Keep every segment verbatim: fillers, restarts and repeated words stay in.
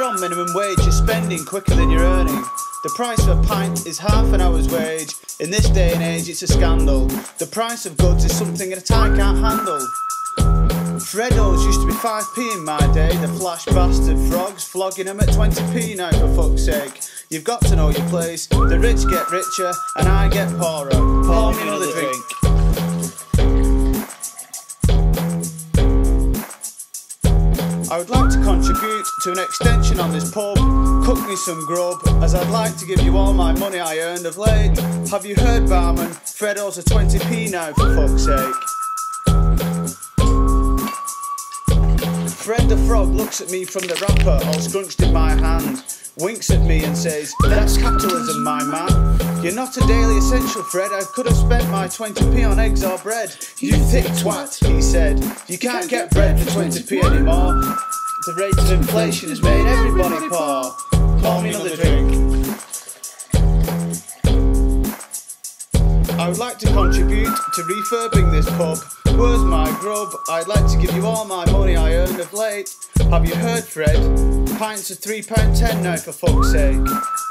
on minimum wage, you're spending quicker than you're earning. The price of a pint is half an hour's wage. In this day and age it's a scandal. The price of goods is something that I can't handle. Freddos used to be five p in my day. The flash bastard frogs flogging them at twenty p now, for fuck's sake. You've got to know your place. The rich get richer and I get poorer. Pour me another drink. I would like to contribute to an extension on this pub. Cook me some grub, as I'd like to give you all my money I earned of late. Have you heard, barman? Freddos are twenty p now, for fuck's sake. Fred the Frog looks at me from the wrapper, all scrunched in my hand, winks at me and says, "That's capitalism, my man. You're not a daily essential, Fred. I could have spent my twenty p on eggs or bread." "You thick twat," he said. "You can't get bread for twenty p anymore. The rate of inflation has made everybody poor. Pour me another drink." I would like to contribute to refurbing this pub. Where's my grub? I'd like to give you all my money I earned of late. Have you heard, Fred? Pints are three pound ten now, for fuck's sake.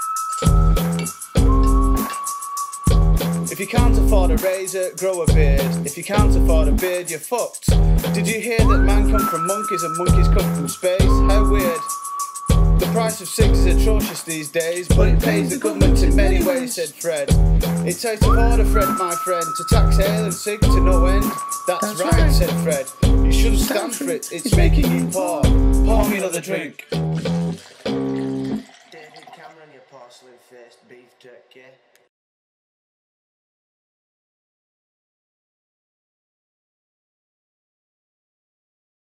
If you can't afford a razor, grow a beard. If you can't afford a beard, you're fucked. Did you hear that man come from monkeys and monkeys come from space? How weird. The price of cigs is atrocious these days, but it pays the government in many ways, said Fred. It's out of order, Fred, my friend, to tax ale and cig to no end. That's, That's right, right, said Fred. You shouldn't stand for it, it's making you poor. Pour me another drink. David Cameron, your porcelain-faced beef jerky.